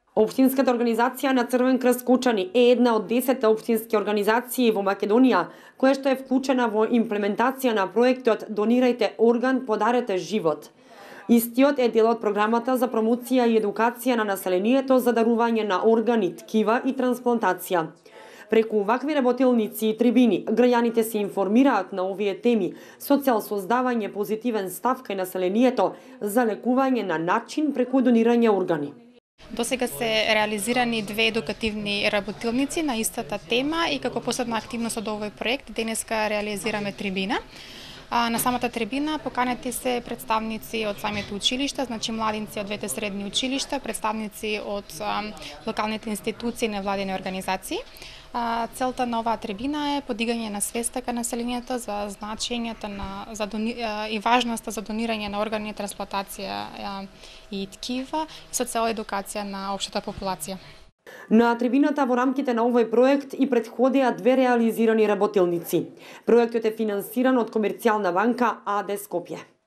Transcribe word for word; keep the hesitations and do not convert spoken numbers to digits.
Општинската организација на Црвен крст Кучани е една од десет општински организации во Македонија која што е вклучена во имплементација на проектот Донирајте орган, подарете живот. Истиот е дел од програмата за промоција и едукација на населението за дарување на органи, ткива и трансплантација. Преку вакви работилници и трибини, граѓаните се информираат на овие теми со цел создавање позитивен став кај населението за лекување на начин преку донирање органи. До сега се реализирани две едукативни работилници на истата тема и како посебна активност од овој проект денеска реализираме трибина. На самата трибина поканети се представници од самите училишта, значи младинци од двете средни училишта, представници од локалните институции и невладини организации. Целта на оваа трибина е подигање на свеста кај населението за значењето на за дони, и важноста за донирање на органи, трансплантација и ткива со цел едукација на општата популација. На трибината во рамките на овој проект и претходеа две реализирани работилници. Проектот е финансиран од Комерцијална банка АД Скопје.